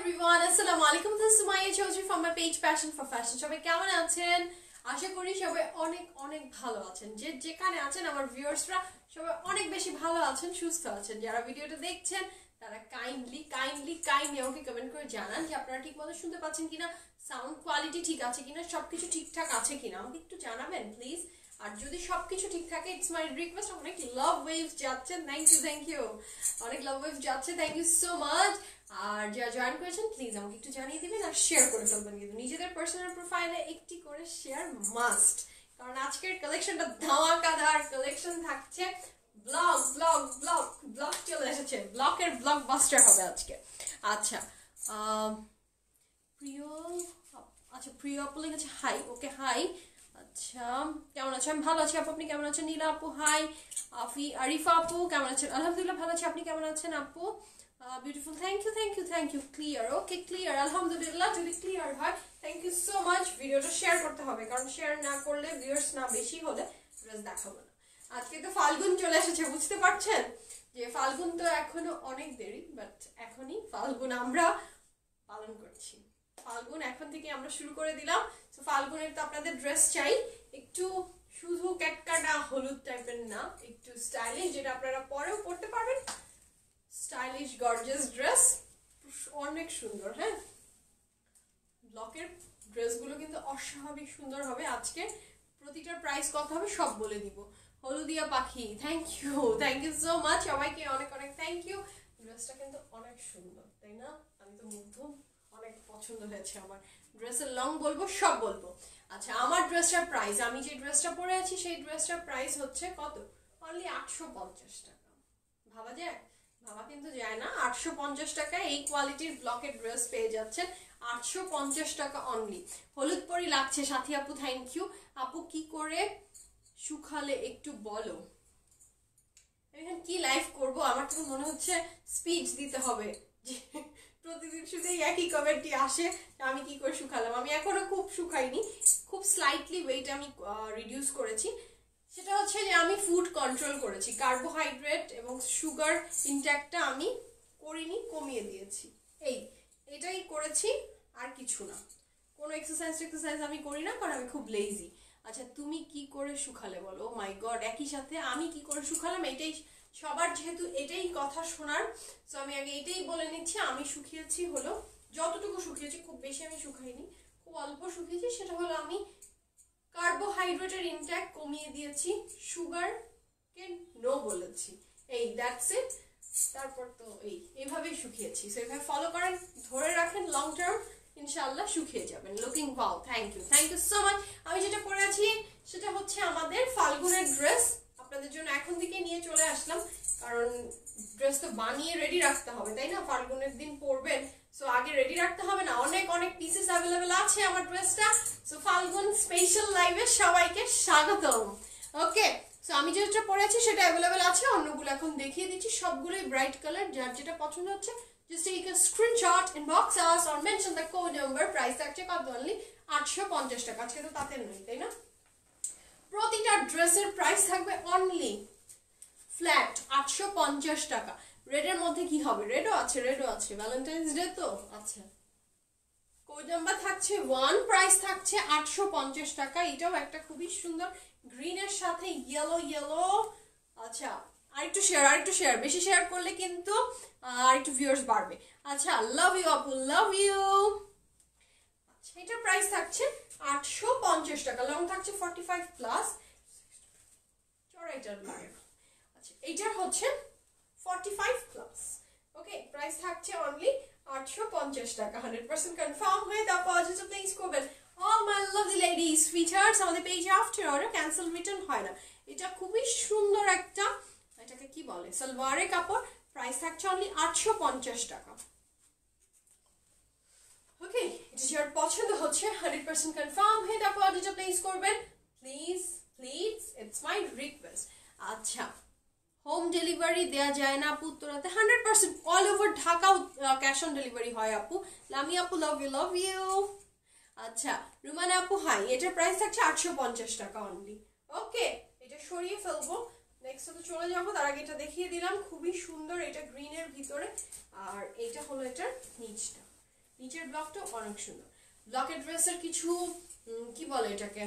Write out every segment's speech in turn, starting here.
everyone, assalamu alaikum. This is Sumaya Chaudhary from my page Passion for Fashion. সবাই কেমন আছেন? আশা করি সবাই অনেক অনেক ভালো আছেন। যেখানে আছেন আমার ভিউয়ার্সরা সবাই অনেক বেশি ভালো আছেন, সুস্থ আছেন। যারা ভিডিওটা দেখছেন তারা কাইন্ডলি আমাকে কমেন্ট করে জানান যে আপনারা ঠিকমতো শুনতে পাচ্ছেন কিনা, সাউন্ড কোয়ালিটি ঠিক আছে কিনা, সবকিছু ঠিকঠাক আছে কিনা আমাকে একটু জানাবেন প্লিজ। আর যদি সবকিছু ঠিক থাকে ইটস মাই রিকোয়েস্ট। অনেক লাভ ওয়েভস যাচ্ছে, থ্যাংক ইউ অনেক লাভ ওয়েভস যাচ্ছে, থ্যাংক ইউ সো মাচ। আর যারা জয়েন করেছেন প্লিজ আমাকে একটু জানিয়ে দিবেন আর শেয়ার করে ফেলবেন, কিন্তু নিজেদের পার্সোনাল প্রোফাইলে একটি করে শেয়ার মাস্ট, কারণ আজকের কালেকশনটা ধামাকাদার কালেকশন থাকছে। ব্লগ চলে এসেছে, ব্লগ বাস্টার হবে আজকে। আচ্ছা প্রিয় আপু লিখেছে হাই। ওকে হাই, আচ্ছা কেমন আছেন? আমি ভালো আছি আপু, আপনি কেমন আছেন? নীলা আপু হাই। আরিফা আপু কেমন আছেন? আলহামদুলিল্লাহ ভালো আছি, আপনি কেমন আছেন আপু? Beautiful, thank you clear. Okay clear, আলহামদুলিল্লাহ। যদি ক্লিয়ার হয় থ্যাংক ইউ সো মাচ। ভিডিওটা শেয়ার করতে হবে, কারণ শেয়ার না করলে ভিউয়ার্স না বেশি হলে ড্রেস দেখাবো না। আজকে তো ফাল্গুন চলে এসেছে, বুঝতে পারছেন যে ফাল্গুন তো এখনো অনেক দেরি, বাট এখনই ফাল্গুন আমরা পালন করছি। ফাল্গুন এখন থেকে আমরা শুরু করে দিলাম। তো ফাল্গুনের তো আপনাদের ড্রেস চাই একটু শুধু ক্যাটকাটা হলুদ টাইপের না, একটু স্টাইলিশ, যেটা আপনারা পরেও পরতে পারবেন। স্টাইলিশ গর্জিয়াস ড্রেস, অনেক সুন্দর। হ্যাঁ, ব্লকের ড্রেসগুলো কিন্তু অস্বাভাবিক সুন্দর হবে। আজকে প্রতিটার প্রাইস কত হবে সব বলে দিব। হলুদিয়া পাখি থ্যাংক ইউ সো মাচ, সবাইকে অনেক থ্যাংক ইউ। ড্রেসটা কিন্তু অনেক সুন্দর, তাই না? আমি তো মুগ্ধ, অনেক পছন্দ হয়েছে আমার। ড্রেসের লং বলবো, সব বলবো। আচ্ছা, আমার ড্রেসটার প্রাইস, আমি যে ড্রেসটা পরে আছি সেই ড্রেসটার প্রাইস হচ্ছে কত? অনলি 850 টাকা। ভাবা যায়? ভাবা কিন্তু যায় না। 850 টাকায় এই কোয়ালিটির ব্লকের ড্রেস পেয়ে যাচ্ছেন 850 টাকা অনলি। হলুদ পরি লাগছে সাথী আপু, থ্যাংক ইউ আপু। কি করে শুকালে একটু বলো। এখন কি লাইভ করব, আমার তো মনে হচ্ছে স্পিচ দিতে হবে, যে প্রতিদিন শুধু একই কমেন্টই আসে আমি কি করে শুকালাম। আমি এখনো খুব শুকাইনি, খুব স্লাইটলি ওয়েট আমি রিডিউস করেছি। সেটা হচ্ছে যে আমি ফুড কন্ট্রোল করেছি, কার্বোহাইড্রেট এবং সুগার ইনটেকটা আমি করিনি, কমিয়ে দিয়েছি। এটাই করেছি, আর কিছু না। কোনো এক্সারসাইজ আমি করি না, কারণ আমি খুব লেজি। আচ্ছা, তুমি কি করে শুকালে বলো? মাই গড, একই সাথে আমি কি করে শুকালাম, এটাই সবার যেহেতু এটাই কথা শোনার, সো আমি আগে এটাই বলে নিচ্ছি। আমি শুকিয়েছি হলো যতটুকু শুকিয়েছি, খুব বেশি আমি শুকাইনি, খুব অল্প শুকিয়েছি। সেটা হলো আমি কার্বোহাইড্রেটের ইনটেক কমিয়ে দিয়েছি, সুগারকে নো বলেছি। That's it. তারপর তো এইভাবেই শুকিয়েছি। সো এইভাবে ফলো করেন, ধরে রাখেন, লং টার্ম ইনশাআল্লাহ শুকিয়ে যাবেন। Looking wow, thank you so much. আমি যেটা পরে আছি সেটা হচ্ছে আমাদের ফাল্গুনের ড্রেস। আপনাদের জন্য এখন থেকে নিয়ে চলে আসলাম, কারণ ড্রেস তো বানিয়ে রেডি রাখতে হবে, তাই না? ফাল্গুনের দিন পরবেন, সো আগে রেডি রাখতে হবে না। অনেক পিসেস অ্যাভেলেবেল আছে আমার ড্রেসটা। সো ফাল্গুন স্পেশাল লাইভে সবাইকে স্বাগতম। ওকে, সো আমি যেটা পরে আছি সেটা অ্যাভেলেবেল আছে, অন্যগুলো এখন দেখিয়ে দিচ্ছি। সবগুলোই ব্রাইট কালার, যার যেটা পছন্দ হচ্ছে just take a screenshot, inbox us or mention the code number. Price থাকছে কত? অনলি 850 টাকা। আজকে তো তাতে নেই, তাই না? প্রতিটা ড্রেসের প্রাইস থাকবে অনলি ফ্ল্যাট 850 টাকা। রেডের মধ্যে কি হবে? রেডও আছে, ভ্যালেন্টাইন্স ডে তো। আচ্ছা, কোড নাম্বার থাকছে 1, প্রাইস থাকছে 850 টাকা। এটাও একটা খুবই সুন্দর গ্রিনের সাথে ইয়েলো। আচ্ছা, আরেকটু শেয়ার, বেশি শেয়ার করলে কিন্তু আরেকটু ভিউয়ার্স বাড়বে। আচ্ছা, লাভ ইউ আপু, লাভ ইউ। আচ্ছা, এটার প্রাইস থাকছে 850 টাকা। লং থাকছে 45 প্লাস। আচ্ছা, এইটার হচ্ছে 45 প্লাস। ওকে, প্রাইস থাকছে অনলি 850 টাকা। 100% কনফার্ম হয়ে তারপর যেটা প্লেস করবেন। All my lovely ladies, sweethearts, আমাদের পেজে আফটার অর্ডার ক্যান্সেল রিটার্ন হয় না। এটা খুবই সুন্দর একটা, এটাকে কি বলে, সালোয়ারের কাপড়। প্রাইস থাকছে অনলি 850 টাকা। ওকে, এটা যার পছন্দ হচ্ছে 100% কনফার্ম হয়ে তারপর অর্ডারটা প্লেস করবেন প্লিজ, ইটস মাই রিকোয়েস্ট। আচ্ছা, হোম ডেলিভারি দেয়া যায় না আপু উত্তরাতে? 100% অল ওভার ঢাকাও ক্যাশ অন ডেলিভারি হয় আপু। লামি আপু, লাভ ইউ। আচ্ছা, রুমানা আপু হাই। এটার প্রাইস থাকছে 850 টাকা অনলি। ওকে, এটা সরিয়ে ফেলবো, নেক্সট তো চলে যাবো। তার আগে এটা দেখিয়ে দিলাম, খুবই সুন্দর। এটা গ্রিনের ভিতরে, আর এটা হলো এটার নিচটা। নিচের ব্লকটা অনেক সুন্দর। ব্লকের ড্রেসের কিছু কি বলে এটাকে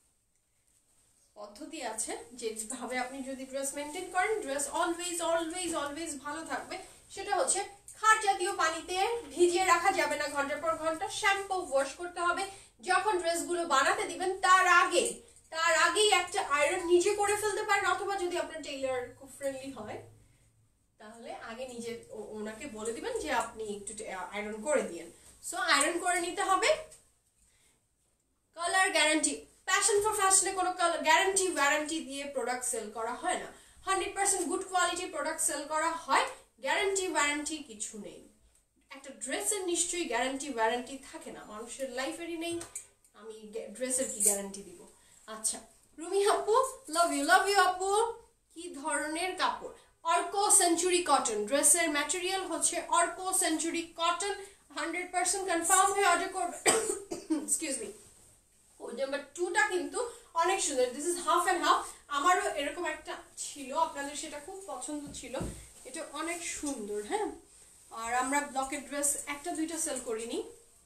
পদ্ধতি আছে, যেভাবে আপনি যদি ড্রেস মেনটেন করেন ড্রেস অলওয়েজ অলওয়েজ অলওয়েজ ভালো থাকবে। সেটা হচ্ছে খার জাতীয় পানিতে ভিজিয়ে রাখা যাবে না ঘন্টার পর ঘন্টা, শ্যাম্পু ওয়াশ করতে হবে। যখন ড্রেসগুলো বানাতে দিবেন তার আগেই একটা আয়রন নিজে করে ফেলতে পারেন, অথবা যদি আপনার টেইলার খুব ফ্রেন্ডলি হয় তাহলে আগে নিজে ওনাকে বলে দিবেন যে আপনি একটু আয়রন করে দিয়েন। সো আয়রন করে নিতে হবে। কালার গ্যারান্টি, প্যাশন ফর ফ্যাশনে কোনো গ্যারান্টি ওয়ারেন্টি দিয়ে প্রোডাক্ট সেল করা হয় না। 100% গুড কোয়ালিটি প্রোডাক্ট সেল করা হয়, গ্যারান্টি ওয়ারেন্টি কিছু নেই। একটা ড্রেসের নিশ্চয়ই গ্যারান্টি ওয়ারেন্টি থাকে না, মানুষের লাইফেরই নেই, আমি ড্রেসের কি গ্যারান্টি দিব। আচ্ছা রুমি আপু, লাভ ইউ আপু। কি ধরনের কাপড়? অর্কো সেঞ্চুরি কটন, ড্রেসের ম্যাটেরিয়াল হচ্ছে অর্কো সেঞ্চুরি কটন, 100% কনফার্ম হয়ে অর্ডার করবে। Excuse me. কোড নাম্বার 2টা কিন্তু অনেক সুন্দর, this is half and half. আমারও এরকম একটা ছিল, আপনাদের সেটা খুব পছন্দ ছিল, এটা অনেক সুন্দর। হ্যাঁ, আর আমরা ব্লকের ড্রেস একটা দুইটা সেল করিনি,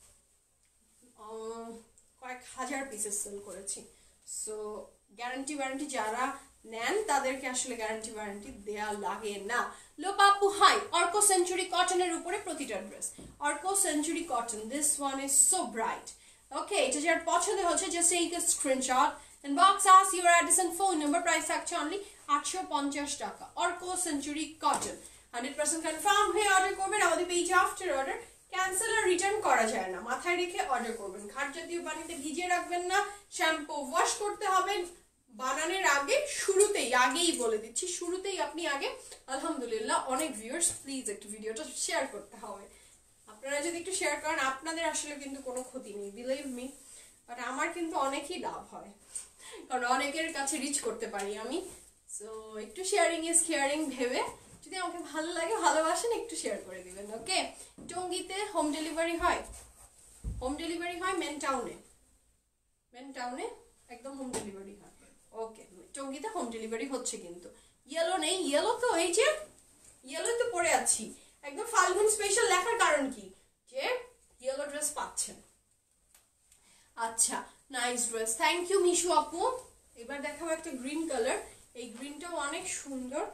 কয়েক হাজার পিসেস সেল করেছি। সো গ্যারান্টি ওয়ারেন্টি যারা নেন তাদেরকে আসলে গ্যারান্টি ওয়ারেন্টি দেয়া লাগে না। লোপা আপু হাই, অর্কো সেঞ্চুরি কটনের উপরে প্রতিটা ড্রেস অর্কো century cotton, this one is so bright. Okay, এটা যার পছন্দ হচ্ছে just take a screenshot and box us your address and phone number. Price থাকছে অনলি 850 টাকা। অর্কো সেঞ্চুরি কটন 100% কনফার্ম হয়ে অর্ডার করবেন। আমাদের পেজে আফটার অর্ডার ক্যান্সেল আর রিটার্ন করা যায় না, মাথায় রেখে অর্ডার করবেন। খাট জাতীয় পানিতে ভিজিয়ে রাখবেন না, শ্যাম্পু ওয়াশ করতে হবে বানানোর আগে, আগেই বলে দিচ্ছি, শুরুতেই আপনি আগে আলহামদুলিল্লাহ। অনেক ভিউয়ার্স প্লিজ একটু ভিডিওটা শেয়ার করতে হবে, আপনারা যদি একটু শেয়ার করেন আপনাদের আসলে কিন্তু কোনো ক্ষতি নেই, বিলিভ মি, বাট আমার কিন্তু অনেকই লাভ হয়, কারণ অনেকের কাছে রিচ করতে পারি আমি। সো একটু শেয়ারিং ইজ কেয়ারিং ভেবে যদি আমাকে ভালো লাগে, ভালোবাসেন, একটু শেয়ার করে দিবেন। ওকে, টঙ্গীতে হোম ডেলিভারি হয়, মেন টাউনে একদম হোম ডেলিভারি হয়। ওকে, টঙ্গীতে হোম ডেলিভারি হচ্ছে, কিন্তু ইয়েলো নেই। ইয়েলো তো এই যে ইয়েলো তো পরে আছি, একদম ফাল্গুন স্পেশাল লেখার কারণ কি, যে ইয়েলো ড্রেস পাচ্ছেন। আচ্ছা, nice dress, thank you Mishu আপু। এবার দেখাবো একটা গ্রিন কালার, এই গ্রিনটাও অনেক সুন্দর,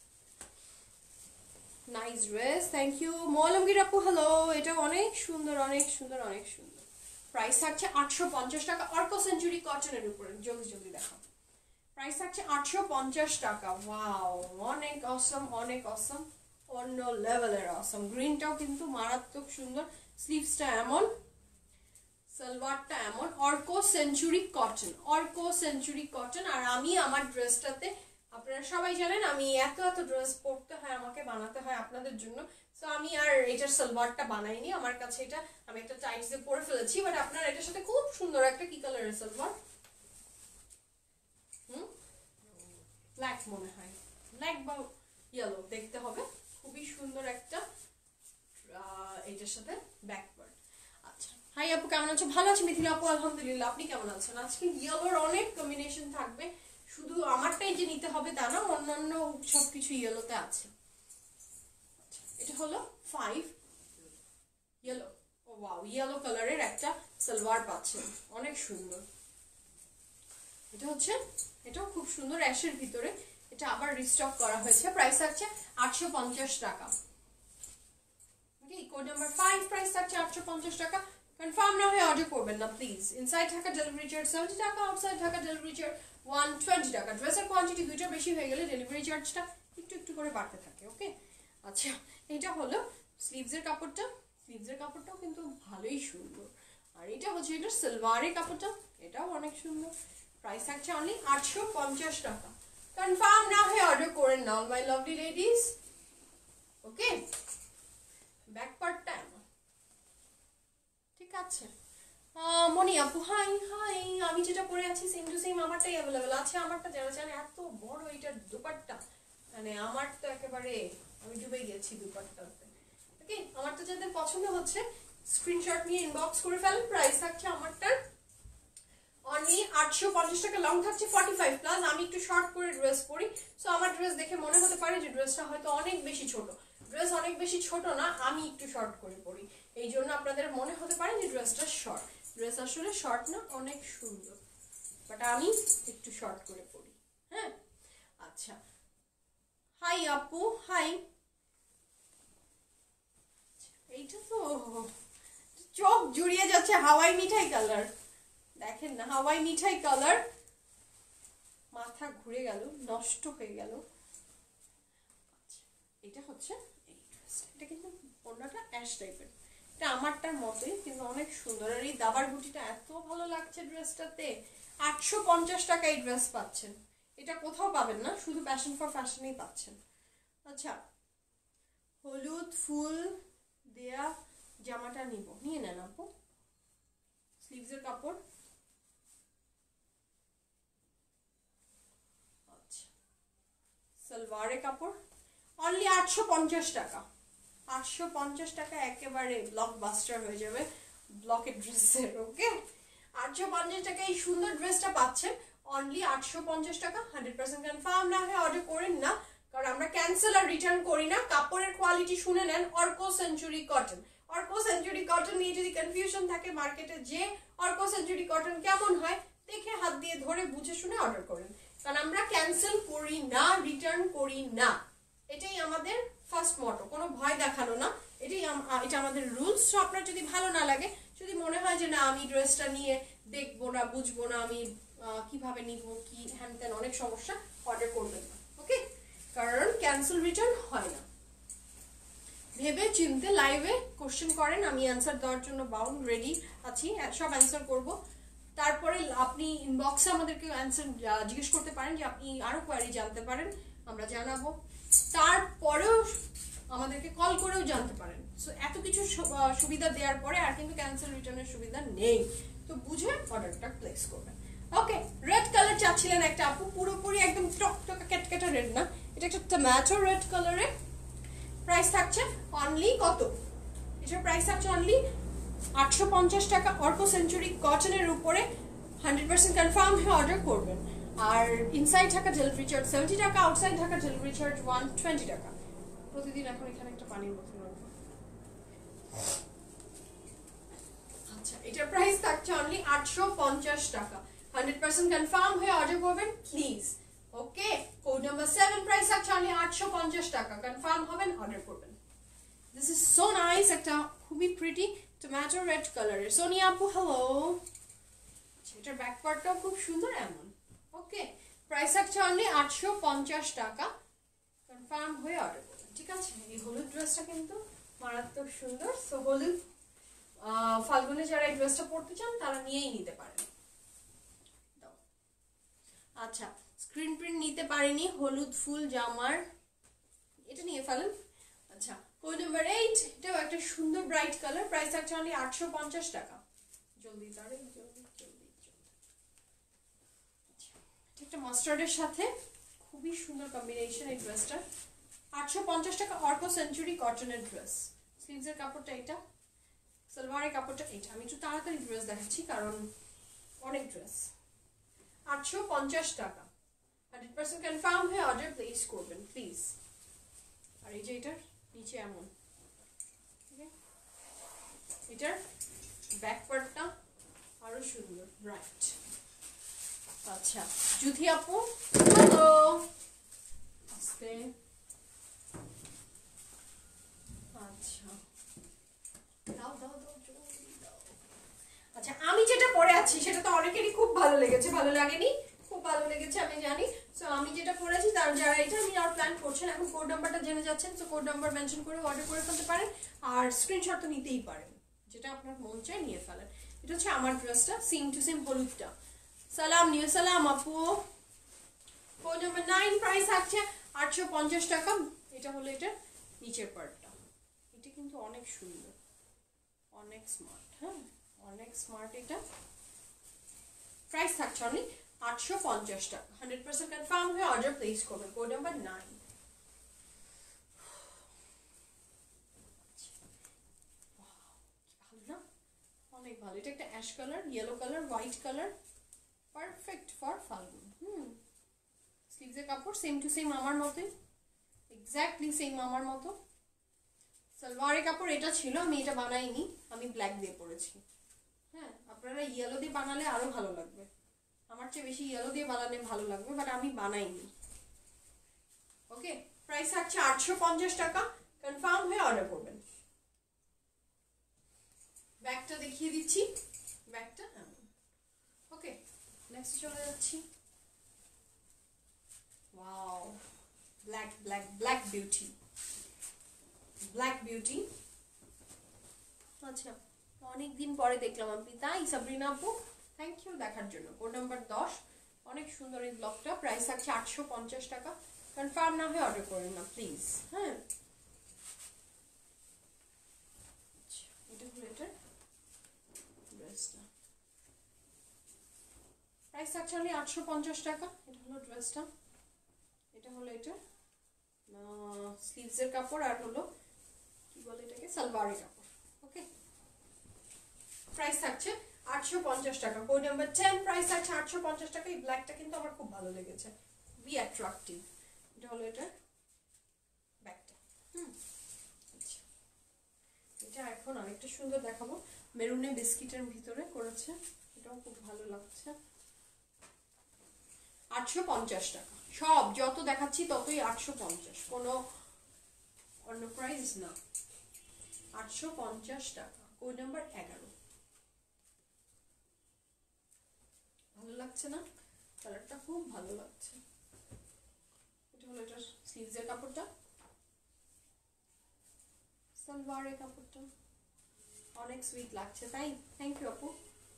নাইস ড্রেস, থ্যাংক ইউ। মোয়ালমগীর আপু হ্যালো, এটা অনেক সুন্দর অনেক সুন্দর অনেক সুন্দর। প্রাইস থাকছে 850 টাকা, অর্কো সেঞ্চুরি কটনের উপরে। জলদি দেখাও। প্রাইস থাকছে 850 টাকা। ওয়াও, অনেক অসম, অনেক অসম, অন্য লেভেলের অসম। গ্রিনটাও কিন্তু মারাত্মক সুন্দর, স্লিভসটা এমন, সালোয়ারটা এমন। অর্কো সেঞ্চুরি কটন। আর আমি আমার ড্রেসটাতে, আপনারা সবাই জানেন আমি এত ড্রেস পরতে হয়, আমাকে বানাতে হয় আপনাদের জন্য। সো আমি আর এটার সালোয়ারটা বানাইনি, আমার কাছে এটা আমি একটা টাইটস দিয়ে পরে ফেলেছি। বাট আপনার এটার সাথে খুব সুন্দর একটা কি কালারের সালোয়ার, ব্ল্যাক মনে হয়, ব্ল্যাক বা ইয়েলো দেখতে হবে, খুবই সুন্দর একটা এটার সাথে ব্যাক পার্ট। আচ্ছা, হাই আপু কেমন আছো? ভালো আছি মিথিলা আপু, আলহামদুলিল্লাহ, আপনি কেমন আছেন? আজকে ইয়েলোর অনেক কম্বিনেশন থাকবে, শুধু আমারটাই যে নিতে হবে তা না, অন্যান্য সবকিছু ইয়েলোতে আছে। এটা হলো 5 ইয়েলো, ও ওয়াও, ইয়েলো কালারের একটা সালোয়ার পাচ্ছেন, অনেক সুন্দর। এটা হচ্ছে, এটাও খুব সুন্দর, অ্যাশের ভিতরে, এটা আবার রিস্টক করা হয়েছে। প্রাইস থাকছে 850 টাকা। ওকে, কোড নাম্বার 5, প্রাইস থাকছে 850 টাকা। কনফার্ম না হয়ে অর্ডার করবেন না please. Inside Dhaka delivery charge 70 টাকা, আউটসাইড ঢাকা ডেলিভারি চার্জ 120 টাকা। ড্রেসের কোয়ান্টিটি দুইটা বেশি হয়ে গেলে ডেলিভারি চার্জটা একটু করে বাড়তে থাকে। ওকে, আচ্ছা, এটা হলো স্লিভসের কাপড়টা, স্লিভসের কাপড়টাও কিন্তু ভালোই সুন্দর। আর এটা হচ্ছে এটা সালোয়ারের কাপড়টা, এটাও অনেক সুন্দর। প্রাইস থাকছে অনলি 850 টাকা। কনফার্ম না হয়ে অর্ডার করেন now my lovely ladies. Okay, back পার্টটা এমন, ঠিক আছে। মনি আপু হাই, আমি যেটা পরে আছি সেম টু সেম আমারটাই অ্যাভেলেবেল আছে। আমারটা যারা জানে, এত বড় এটার দুপাট্টা, মানে আমার তো একেবারে আমি ডুবে গেছি দুপাট্টাতে। ওকে, আমার তো যাদের পছন্দ হচ্ছে স্ক্রিনশট নিয়ে ইনবক্স করে ফেলেন। প্রাইস থাকছে আমারটার অনলি 850 টাকা। লং থাকছে 45 প্লাস। আমি একটু শর্ট করে ড্রেস পরি, সো আমার ড্রেস দেখে মনে হতে পারে যে ড্রেসটা হয়তো অনেক বেশি ছোট। ড্রেস অনেক বেশি ছোট না, আমি একটু শর্ট করে পরি, এই জন্য আপনাদের মনে হতে পারে যে ড্রেসটা শর্ট, ড্রেস আসলে শর্ট না, অনেক সুন্দর, বাট আমি একটু শর্ট করে পরি। হ্যাঁ আচ্ছা, হাই আপু হাই। এইটা তো চোখ জুড়িয়ে যাচ্ছে, হাওয়াই মিঠাই কালার, দেখেন না হাওয়াই মিঠাই কালার, মাথা ঘুরে গেল, নষ্ট হয়ে গেল। এটা হচ্ছে এই ড্রেসটা, এটা কিন্তু ওড়নাটা অ্যাশ টাইপের, এটা আমারটার মতোই কিন্তু অনেক সুন্দর। আর এই দাবার গুটিটা এত ভালো লাগছে ড্রেসটাতে। 850 টাকা এই ড্রেস পাচ্ছেন, এটা কোথাও পাবেন না, শুধু প্যাশন ফর ফ্যাশনেই পাচ্ছেন। আচ্ছা, হলুদ ফুল দেয়া জামাটা নিব, নিয়ে নেন আপু। স্লিভসের কাপড়, আচ্ছা সালোয়ারের কাপড়, অনলি 850 টাকা। 850 টাকা একেবারে ব্লকবাস্টার হয়ে যাবে ব্লকের ড্রেসের। ওকে, 850 টাকা এই সুন্দর ড্রেসটা পাচ্ছেন অনলি 850 টাকা। 100% কনফার্ম না হয়ে অর্ডার করেন না, কারণ আমরা ক্যান্সেল আর রিটার্ন করি না। কাপড়ের কোয়ালিটি শুনে নেন, অর্কো সেঞ্চুরি কটন। অর্কো সেঞ্চুরি কটন নিয়ে যদি কনফিউশন থাকে মার্কেটে যে অর্কো সেঞ্চুরি কটন কেমন হয়, দেখে হাত দিয়ে ধরে বুঝে শুনে অর্ডার করেন, কারণ আমরা ক্যান্সেল করি না, রিটার্ন করি না। এটাই আমাদের ফার্স্ট মটো, কোনো ভয় দেখানো না, এটা আমাদের রুলস। আপনার যদি ভালো না লাগে, যদি মনে হয় যে না আমি ড্রেসটা নিয়ে দেখবো না, বুঝবো না, আমি কিভাবে নিব, কি হ্যান ত্যান অনেক সমস্যা, অর্ডার করবেন না। ওকে, কারণ ক্যান্সেল রিটার্ন হয় না। ভেবে চিনতে লাইভে কোশ্চেন করেন, আমি অ্যান্সার দেওয়ার জন্য বাউন্ড রেডি আছি, সব অ্যান্সার করব। তারপরে আপনি ইনবক্সে আমাদেরকে অ্যান্সার জিজ্ঞেস করতে পারেন যে আপনি আরো কোয়ারি জানতে পারেন, আমরা জানাবো। তারপরেও আমাদেরকে কল করেও জানতে পারেন। সো এত কিছু সুবিধা দেওয়ার পরে আর কিন্তু ক্যান্সেল রিটার্নের সুবিধা নেই, তো বুঝে অর্ডারটা প্লেস করবেন। ওকে, রেড কালার চাচ্ছিলেন একটা আপু, পুরোপুরি একদম টকটকা ক্যাটক্যাটা রেড না, এটা একটা টমেটো রেড কালারে। প্রাইস থাকছে অনলি কত? এটার প্রাইস থাকছে অনলি 850 টাকা। অর্কো সেঞ্চুরি কটনের উপরে 100% কনফার্ম হয়ে অর্ডার করবেন। আর ইনসাইড ঢাকা ডেলিভারি চার্জ 70 টাকা, আউটসাইড ঢাকা ডেলিভারি চার্জ 120 টাকা। প্রতিদিন এখন এখানে একটা পানির বোতল রাখবো। আচ্ছা, এটার প্রাইস থাকছে অনলি 850 টাকা। 100% কনফার্ম হয়ে অর্ডার করবেন please. Okay, code number 7, price থাকছে অনলি 850 টাকা। কনফার্ম হবেন, অর্ডার করবেন। দিস ইজ সো নাইস, একটা খুবই প্রিটি টমেটো রেড কালারের। সোনিয়া আপু হ্যালো। আচ্ছা, এটার ব্যাক পার্টটাও খুব সুন্দর এমন। ওকে, প্রাইস থাকছে অনলি 850 টাকা। কনফার্ম হয়ে অর্ডার করবেন, ঠিক আছে? এই হলুদ ড্রেসটা কিন্তু মারাত্মক সুন্দর। সো হলুদ ফাল্গুনে যারা এই ড্রেসটা পরতে চান তারা নিয়েই নিতে পারেন। আচ্ছা, স্ক্রিন প্রিন্ট নিতে পারিনি, হলুদ ফুল জামার, এটা নিয়ে ফেলেন। আচ্ছা, কোড নাম্বার 8, এটাও একটা সুন্দর ব্রাইট কালার। প্রাইস থাকছে অনলি 850 টাকা। জলদি তাড়ে, জলদি জলদি জলদি। আচ্ছা, এটা একটা মাস্টার্ডের সাথে খুবই সুন্দর কম্বিনেশন এই ড্রেসটা। 850 টাকা, অর্কো সেঞ্চুরি কটনের ড্রেস। স্লিভসের কাপড়টা এটা, সালোয়ারের কাপড়টা এটা। আমি একটু তাড়াতাড়ি ড্রেস দেখাচ্ছি কারণ অনেক ড্রেস। 850 টাকা। 100% কনফার্ম হয়ে অর্ডার প্লেস করবেন প্লিজ। আর এই যে এটার নিচে এমন, এটার ব্যাক পার্টটা আরো সুন্দর ব্রাইট। আচ্ছা, জুথি আপু হ্যালো। আস্তে, আচ্ছা দাও দাও দাও জলদি দাও। আচ্ছা, আমি যেটা পরে আছি সেটা তো অনেকেরই খুব ভালো লেগেছে, ভালো লাগেনি? খুব ভালো লেগেছে আমি জানি। সো আমি যেটা পরেছি তার যারা এটা আমি আর প্ল্যান করছেন, এখন কোড নাম্বারটা জেনে যাচ্ছেন, সো কোড নাম্বার মেনশন করে অর্ডার করে ফেলতে পারেন। আর স্ক্রিনশট তো নিতেই পারেন, যেটা আপনার মন চায় নিয়ে ফেলেন। এটা হচ্ছে আমার ড্রেসটা, সিম টু সিম হলুদটা। সালাম নিউ সালাম আপু। কোড নাম্বার 9, প্রাইস থাকছে 850 টাকা। এটা হলো এটা নিচের পার্টটা, এটা কিন্তু অনেক সুন্দর, অনেক স্মার্ট। হ্যাঁ, অনেক স্মার্ট। এটা প্রাইস থাকছে অনলি 850 টাকা। 100% কনফার্ম হয়ে অর্ডার প্লেস করবেন। Code number 9। ভালো না? অনেক ভালো। এটা একটা ash colour, yellow colour, white colour, perfect for Falgun. স্লিভসের কাপড় সেম টু সেম আমার মতোই, এক্স্যাক্টলি সেম আমার মতো। সালোয়ারের কাপড় এটা ছিল, আমি এটা বানাইনি, আমি ব্ল্যাক দিয়ে পরেছি। হ্যাঁ, আপনারা ইয়েলো দিয়ে বানালে আরো ভালো লাগবে, আমার চেয়ে বেশি ইয়েলো দিয়ে বানালে ভালো লাগবে, বাট আমি বানাইনি। ওকে, প্রাইস থাকছে 850 টাকা, কনফার্ম হয়ে অর্ডার করবেন। ব্যাগটা দেখিয়ে দিচ্ছি, ব্যাগটা ওকে। নেক্সট চলে যাচ্ছি। Wow, black black black beauty, black beauty. আচ্ছা, অনেকদিন পরে দেখলাম আপনি, তাই সাবরিনা আপু, থ্যাংক ইউ দেখার জন্য। কোড নাম্বার 10, অনেক সুন্দর এই ব্লগটা। প্রাইস থাকছে 850 টাকা, কনফার্ম না হয়ে অর্ডার করেন না প্লিজ। হ্যাঁ, এটা হলো এটার ড্রেসটা, প্রাইস থাকছে অনলি 850 টাকা। এটা হলো ড্রেসটা, এটা হলো এটা স্লিভসের কাপড়, আর হলো কি বলে এটাকে, সালোয়ারের কাপড়। ওকে, প্রাইস থাকছে 850 টাকা। কোড নাম্বার 10, প্রাইস থাকছে 850 টাকা। এই ব্ল্যাকটা কিন্তু আমার খুব ভালো লেগেছে, ভি অ্যাট্রাকটিভ। এটা হলো এটা ব্যাগটা। আচ্ছা, এটা এখন আরেকটা সুন্দর দেখাবো, মেরুনে বিস্কিটের ভিতরে করেছে, এটাও খুব ভালো লাগছে। 850 টাকা, সব যত দেখাচ্ছি ততই 850, কোনো অন্য প্রাইস না। 850 টাকা, কোড নাম্বার 11। ভালো লাগছে না? কালারটা খুব ভালো লাগছে। এটা হলো এটার স্লিভসের কাপড়টা, সালোয়ারের কাপড়টা অনেক সুইট লাগছে, তাই থ্যাংক ইউ আপু।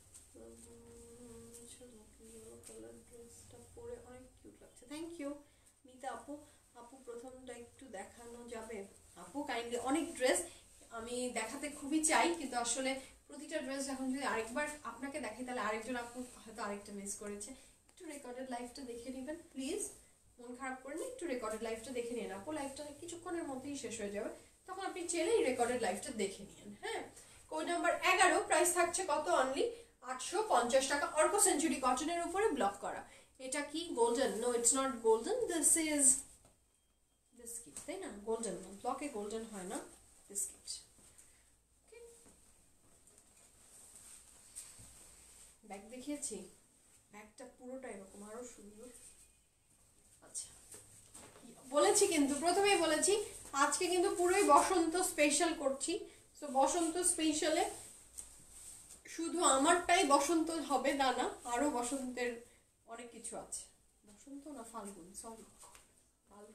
কালার ড্রেসটা পরে অনেক কিউট লাগছে, থ্যাংক ইউ মিতা আপু। আপু প্রথমটা একটু দেখানো যাবে? আপু কাইন্ডলি, অনেক ড্রেস আমি দেখাতে খুবই চাই, কিন্তু আসলে প্রতিটা ড্রেস এখন যদি আরেকবার আপনাকে দেখাই তাহলে আরেকজন আপু হয়তো আরেকটা মিস করেছে। একটু রেকর্ডেড লাইভটা দেখে নেবেন প্লিজ, মন খারাপ করে না, একটু রেকর্ডেড লাইভটা দেখে নিন আপু। লাইভটা কিছুক্ষণের মধ্যেই শেষ হয়ে যাবে, তখন আপনি চাইলেই রেকর্ডেড লাইভটা দেখে নিন। হ্যাঁ, কোড নাম্বার 11, প্রাইস থাকছে কত, অনলি 850 টাকা। অর্ক সেঞ্চুরি কটনের উপরে ব্লক করা। এটা কি golden? No, it's not golden, this is biscuit, তাই না? গোল্ডেন না, ব্লকে গোল্ডেন হয় না, বিস্কিট। ব্যাগ দেখিয়েছি, ব্যাগটা পুরোটা এরকম, আরো সুন্দর। আচ্ছা, বলেছি কিন্তু প্রথমেই বলেছি আজকে কিন্তু পুরোই বসন্ত স্পেশাল করছি। তো বসন্ত স্পেশালে শুধু আমারটাই বসন্ত হবে তা না, আরো বসন্তের অনেক কিছু আছে। বসন্ত না ফাল্গুন, সরি ফাল্গুন,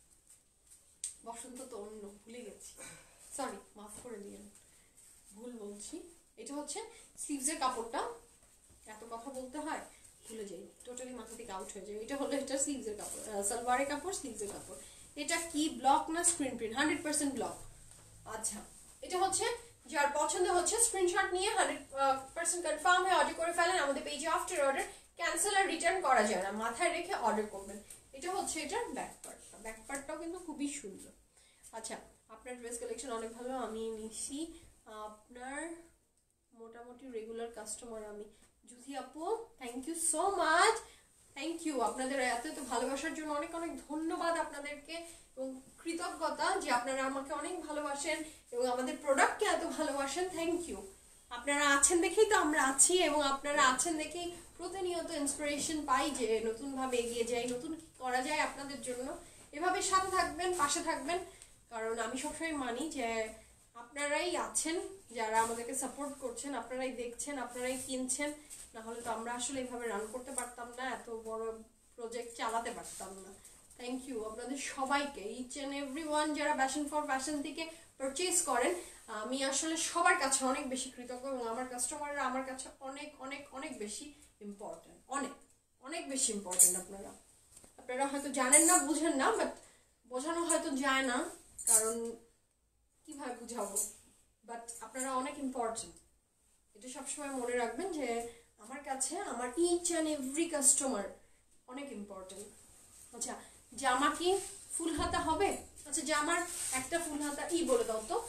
বসন্ত তো অন্য, ভুলে গেছি, সরি মাফ করে দিয়েন, ভুল বলছি। এটা হচ্ছে স্লিভসের কাপড়টা, এত কথা বলতে হয় ভুলে যাই, টোটালি মাথা থেকে আউট হয়ে যায়। এটা হলো এটা স্লিভসের কাপড়, সালোয়ারের কাপড়, স্লিভসের কাপড়। এটা কি ব্লক না স্ক্রিন প্রিন্ট? 100% ব্লক। আচ্ছা, এটা হচ্ছে যার পছন্দ হচ্ছে স্ক্রিনশট নিয়ে 100% কনফার্ম হয়ে অর্ডার করে ফেলেন আমাদের পেজে। আফটার অর্ডার ক্যান্সেল আর রিটার্ন করা যায় না, মাথায় রেখে অর্ডার করবেন। এটা হচ্ছে এটার ব্যাক পার্টটা, ব্যাক পার্টটাও কিন্তু খুবই সুন্দর। আচ্ছা, আপনার ড্রেস কালেকশন অনেক ভালো, আমি নিছি আপনার মোটামুটি রেগুলার কাস্টমার আমি। জুথি আপু, thank you so much, thank you. আপনাদের এত এত ভালোবাসার জন্য অনেক অনেক ধন্যবাদ আপনাদেরকে, এবং কৃতজ্ঞতা যে আপনারা আমাকে অনেক ভালোবাসেন এবং আমাদের প্রোডাক্টকে এত ভালোবাসেন। Thank you. আপনারা আছেন দেখেই তো আমরা আছি, এবং আপনারা আছেন দেখেই প্রতিনিয়ত ইন্সপিরেশন পাই যে নতুনভাবে এগিয়ে যাই, নতুন কি করা যায় আপনাদের জন্য। এভাবে সাথে থাকবেন, পাশে থাকবেন, কারণ আমি সবসময় মানি যে আপনারাই আছেন যারা আমাদেরকে সাপোর্ট করছেন, আপনারাই দেখছেন, আপনারাই কিনছেন, না হলে তো আমরা আসলে এইভাবে রান করতে পারতাম না, এত বড় প্রজেক্ট চালাতে পারতাম না। থ্যাংক ইউ আপনাদের সবাইকে, ইচ অ্যান্ড এভরিওয়ান যারা ফ্যাশন ফর ফ্যাশন থেকে পারচেজ করেন। আমি আসলে সবার কাছে অনেক বেশি কৃতজ্ঞ, এবং আমার কাস্টমাররা আমার কাছে অনেক অনেক অনেক বেশি ইম্পর্টেন্ট, অনেক অনেক বেশি ইম্পর্টেন্ট। আপনারা হয়তো জানেন না, বুঝেন না, বাট বোঝানো হয়তো যায় না, কারণ কিভাবে বুঝাবো, বাট আপনারা অনেক ইম্পর্টেন্ট। এটা সবসময় মনে রাখবেন যে আমার কাছে আমার ইচ অ্যান্ড এভরি কাস্টমার অনেক ইম্পর্টেন্ট। আচ্ছা, জামা কি ফুল হাতা হবে? আচ্ছা, জামার একটা ফুল হাতা বলে দাও তো,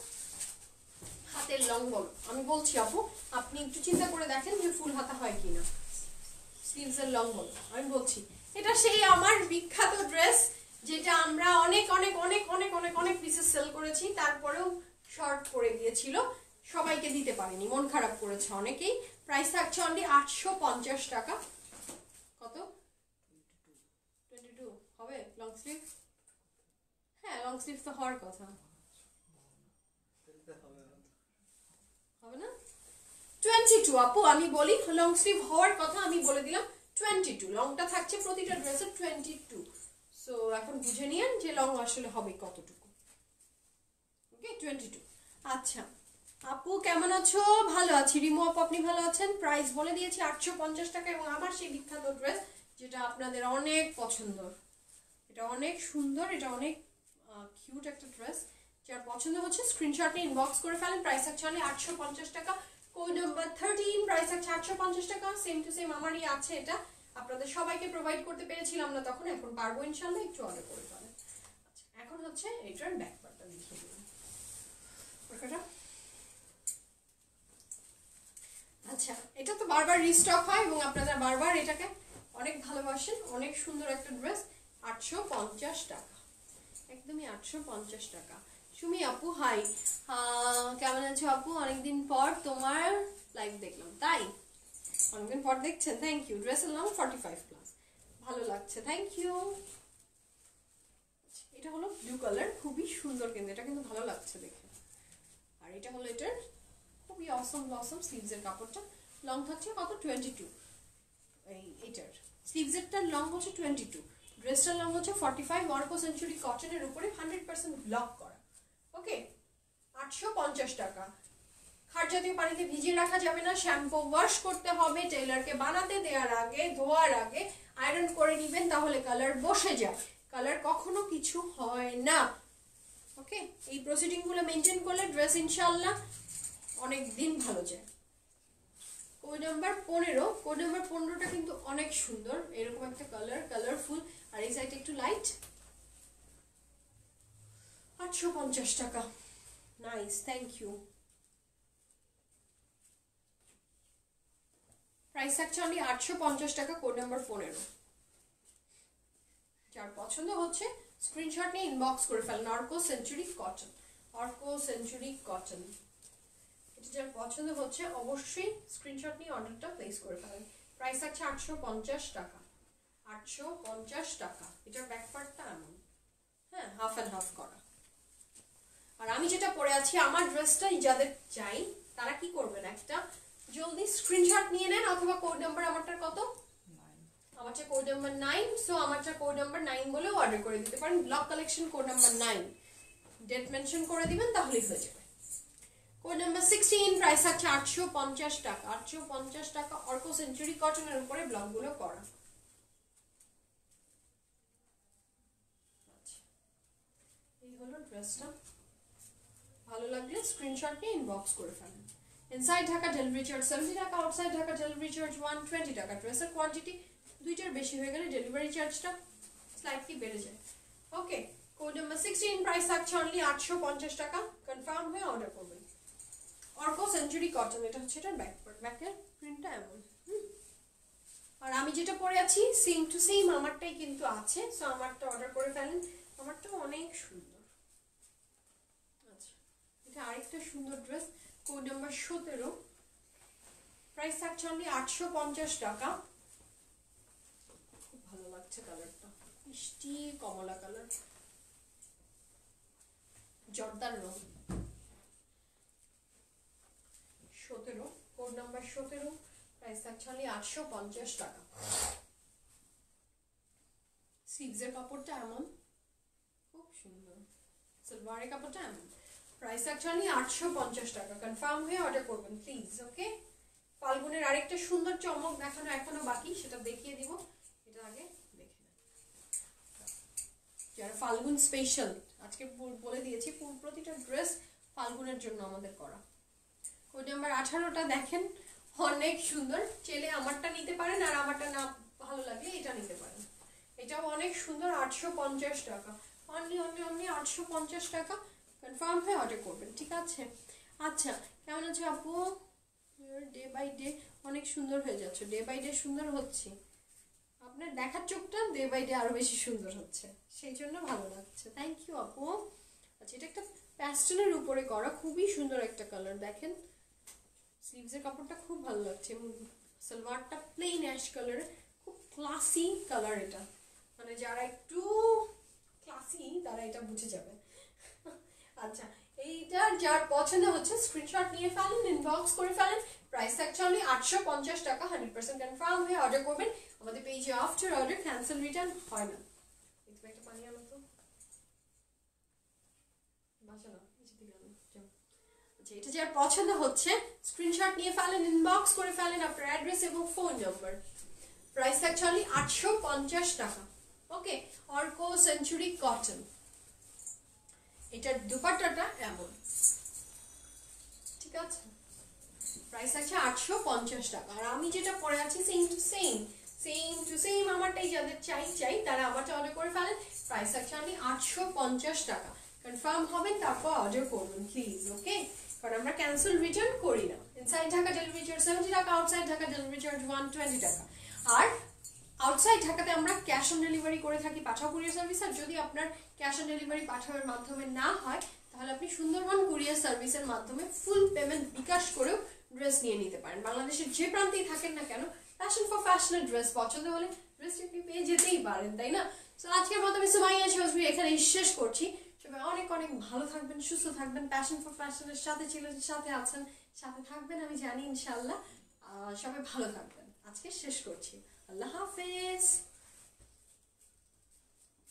হাতের লং বলো। আমি বলছি আপু, আপনি একটু চিন্তা করে দেখেন যে ফুল হাতা হয় কিনা, স্লিভসের লং বলো। আমি বলছি এটা সেই আমার বিখ্যাত ড্রেস, যেটা আমরা অনেক অনেক অনেক অনেক অনেক অনেক পিসেস সেল করেছি, তারপরেও শর্ট পড়ে গিয়েছিল, সবাইকে দিতে পারিনি, মন খারাপ করেছে অনেকেই। প্রাইস থাকছে অনলি 850 টাকা। কত? 22 হবে লং স্লিভ? হ্যাঁ লং স্লিভ তো হওয়ার কথা, হবে না? 22 আপু, আমি বলি লং স্লিভ হওয়ার কথা, আমি বলে দিলাম 22। লংটা থাকছে প্রতিটা ড্রেসের 22। সো এখন বুঝে নিয়েন যে লং আসলে হবে কতটুকু। ওকে 22। আচ্ছা আপু কেমন আছো? ভালো আছি রিমু আপু, আপনি ভালো আছেন? প্রাইস বলে দিয়েছি 850 টাকা, এবং আমার সেই বিখ্যাত ড্রেস যেটা আপনাদের অনেক পছন্দ, এটা অনেক সুন্দর, এটা অনেক কিউট একটা ড্রেস। যার পছন্দ হচ্ছে স্ক্রিনশট নিয়ে ইনবক্স করে ফেলেন। প্রাইস আছে 850 টাকা, কোড নাম্বার 13। প্রাইস আছে 850 টাকা, সেম টু সেম আমারই আছে এটা। আপনাদের সবাইকে প্রোভাইড করতে পেরেছিলাম না তখন, এখন পারবো ইনশাআল্লাহ, একটু অর্ডার করে ফেলেন। আচ্ছা এখন হচ্ছে এটার ব্যাক পার্টটা দেখিয়ে দিলাম। আচ্ছা এটা তো বারবার রিস্টক হয় এবং আপনারা বারবার এটাকে অনেক ভালোবাসেন, অনেক সুন্দর একটা ড্রেস। 850 টাকা, একদমই 850 টাকা। সুমি আপু হাই, কেমন আছো আপু? অনেকদিন পর তোমার লাইভ দেখলাম, তাই অনেকদিন পর দেখছেন, থ্যাংক ইউ। ড্রেসের নাম 45+, ভালো লাগছে, থ্যাংক ইউ। এটা হলো ব্লু কালার, খুবই সুন্দর, কিন্তু এটা কিন্তু ভালো লাগছে দেখে। আর এটা হলো এটার খুবই অসম ব্লসম স্লিভসের কাপড়টা, লং থাকছে কত? 22। এইটার স্লিভসেরটার লং হচ্ছে 22, ড্রেসটার লং হচ্ছে 45। ওয়ার্কো সেঞ্চুরি কটনের উপরে 100% ব্লক করা। ওকে 850 টাকা। খাট জাতীয় পানিতে ভিজিয়ে রাখা যাবে না, শ্যাম্পু ওয়াশ করতে হবে, টেইলারকে বানাতে দেওয়ার আগে, ধোয়ার আগে আয়রন করে নেবেন, তাহলে কালার বসে যায়, কালার কখনো কিছু হয় না। ওকে এই প্রসিডিং গুলো মেনটেন করলে ড্রেস ইনশাআল্লাহ অনেক দিন ভালো যায়। কোড নাম্বার 15, কোড নাম্বার 15টা কিন্তু অনেক সুন্দর, এরকম একটা কালার, কালারফুল, আর এই সাইডে একটু লাইট। 850 টাকা, নাইস, থ্যাংক ইউ। প্রাইস থাকছে অনলি 850 টাকা, কোড নাম্বার 15। যার পছন্দ হচ্ছে স্ক্রিনশট নিয়ে ইনবক্স করে ফেলেন। অর্কো সেঞ্চুরি কটন, অর্কো সেঞ্চুরি কটন, এটা যার পছন্দ হচ্ছে অবশ্যই স্ক্রিনশট নিয়ে অর্ডারটা প্লেস করে ফেলেন। প্রাইস আছে 850 টাকা, 850 টাকা। এটার ব্যাক পার্টটা এমন, হ্যাঁ হাফ অ্যান্ড হাফ করা। আর আমি যেটা পরে আছি, আমার ড্রেসটা যাদের চাই তারা কি করবেন, একটা জলদি স্ক্রিনশট নিয়ে নেন, অথবা কোড নাম্বার, আমারটার কত? আমারটা কোড নাম্বার 9, সো আমারটা কোড নাম্বার 9 বলেও অর্ডার করে দিতে পারেন। Block collection code number 9, date mention করে দিবেন, তাহলেই হয়ে যাবে। কোড নাম্বার 16, প্রাইস আছে 850 টাকা, 850 টাকা। অর্কো সেঞ্চুরি কটনের উপরে ব্লকগুলো করা। আচ্ছা এই হলো ড্রেসটা, ভালো লাগলে স্ক্রিনশট নিয়ে ইনবক্স করে ফেলেন। ইনসাইড ঢাকা ডেলিভারি চার্জ 70 টাকা, আউটসাইড ঢাকা ডেলিভারি চার্জ 120 টাকা। ড্রেসের কোয়ান্টিটি দুইটার বেশি হয়ে গেলে ডেলিভারি চার্জটা স্লাইটলি বেড়ে যায়। ওকে কোড নাম্বার 16, প্রাইস থাকছে অনলি 850 টাকা। কনফার্ম হয়ে অর্ডার করবেন। অর্কো সেঞ্চুরি কটন, এটা হচ্ছে এটার ব্যাক পার্ট, ব্যাকের প্রিন্টটা এমন। আর আমি যেটা পরে আছি সেম টু সেম আমারটাই কিন্তু আছে, সো আমারটা অর্ডার করে ফেলেন, আমারটা অনেক সুন্দর। আচ্ছা এটা আরেকটা সুন্দর ড্রেস, কোড নাম্বার 17, প্রাইস থাকছে অনলি 850 টাকা। খুব ভালো লাগছে কালারটা, মিষ্টি কমলা কালার, জর্দার রং। 17, কোড নাম্বার 17, প্রাইস থাকছে অনলি 850 টাকা। স্লিভসের কাপড়টা এমন, খুব সুন্দর, সালোয়ারের কাপড়টা এমন। প্রাইস থাকছে অনলি 850 টাকা। কনফার্ম হয়ে অর্ডার করবেন প্লিজ। ওকে ফাল্গুনের আরেকটা সুন্দর চমক দেখানো এখনো বাকি, সেটা দেখিয়ে দিব, এটা আগে দেখে নেন। যারা ফাল্গুন স্পেশাল, আজকে বলে দিয়েছি প্রতিটা ড্রেস ফাল্গুনের জন্য আমাদের করা। কোড নাম্বার 18টা দেখেন, অনেক সুন্দর, চেলে আমারটা নিতে পারেন, আর আমারটা না ভালো লাগলে এটা নিতে পারেন। এটাও অনেক সুন্দর, 850 টাকা, অনলি অনলি অনলি 850 টাকা। কনফার্ম হয়ে অর্ডার করবেন, ঠিক আছে? আচ্ছা কেমন আছে আপু? ডে বাই ডে অনেক সুন্দর হয়ে যাচ্ছে, ডে বাই ডে সুন্দর হচ্ছে, আপনার দেখার চোখটা ডে বাই ডে আরো বেশি সুন্দর হচ্ছে, সেই জন্য ভালো লাগছে। থ্যাংক ইউ আপু। আচ্ছা এটা একটা প্যাস্টেলের উপরে করা, খুবই সুন্দর একটা কালার। দেখেন স্লিভসের কাপড়টা খুব ভালো লাগছে এবং সালোয়ারটা প্লেন অ্যাশ কালারের, খুব ক্লাসি কালার এটা, মানে যারা একটু ক্লাসি তারা এটা বুঝে যাবে। আচ্ছা, এইটা যার পছন্দ হচ্ছে স্ক্রিনশট নিয়ে ফেলেন, ইনবক্স করে ফেলেন। প্রাইস অ্যাকচুয়ালি 850 টাকা, 100% কনফার্ম হয়ে অর্ডার করবেন। আমাদের পেজে আফটার অর্ডার ক্যান্সেল রিটার্ন হয় না। দেখবে একটা পানি আনো তো, বাঁচা না নিচে দিকে আনো, যাও। আচ্ছা, এটা যার পছন্দ হচ্ছে স্ক্রিনশট নিয়ে ফেলেন, ইনবক্স করে ফেলেন আপনার অ্যাড্রেস এবং ফোন নাম্বার। প্রাইস অ্যাকচুয়ালি 850 টাকা। ওকে, অর্কো সেঞ্চুরি কটন। এটার দুপাট্টাটা এমন, ঠিক আছে। প্রাইস আছে 850 টাকা। আর আমি যেটা পরে আছি সেম টু সেম আমারটাই যাদের চাই তারা আমারটা অর্ডার করে ফেলেন। প্রাইস আছে 850 টাকা। কনফার্ম হবেন তারপর অর্ডার করবেন প্লিজ। ওকে, কারণ আমরা ক্যান্সেল রিটার্ন করি না। ইনসাইড ঢাকা ডেলিভারি চার্জ 70 টাকা, আউটসাইড ঢাকা ডেলিভারি চার্জ 120 টাকা। আর আউটসাইড ঢাকাতে আমরা ক্যাশ অন ডেলিভারি করে থাকি, পাঠাও কুরিয়ার সার্ভিস। আর যদি আপনার ক্যাশ অন ডেলিভারি পাঠানোর মাধ্যমে না হয় তাহলে আপনি সুন্দরবন কুরিয়ার সার্ভিসের মাধ্যমে ফুল পেমেন্ট বিকাশ করেও ড্রেস নিয়ে নিতে পারেন। বাংলাদেশের যে প্রান্তেই থাকেন না কেন, ফ্যাশন ফর ফ্যাশনের ড্রেস পছন্দ হলে ড্রেস আপনি পেয়ে যেতেই পারেন, তাই না? তো আজকের মতো আমি সুমাইয়া চৌধুরী এখানেই শেষ করছি। সবাই অনেক অনেক ভালো থাকবেন, সুস্থ থাকবেন, প্যাশন ফর ফ্যাশনের সাথে ছিলেন, সাথে আছেন, সাথে থাকবেন আমি জানি ইনশাআল্লাহ। সবাই ভালো থাকবেন। আজকে শেষ করছি, আল্লাহ হাফেজ।